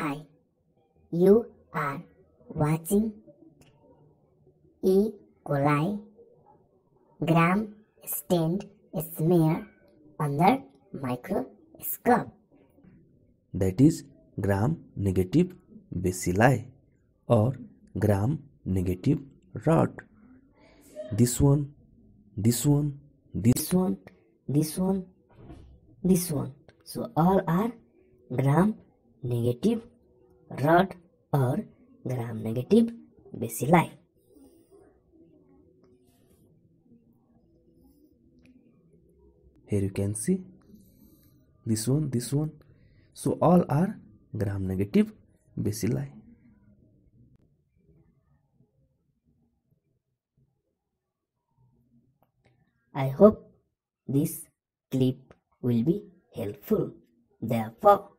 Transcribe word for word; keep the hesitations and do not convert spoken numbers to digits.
Hi, you are watching E. coli gram stained smear under microscope. That is gram negative bacilli or gram negative rot. This one, this one, this one, This one, this one. So all are gram negative rod or gram negative bacilli. Here you can see this one, this one. So all are gram negative bacilli. I hope this clip will be helpful. Therefore,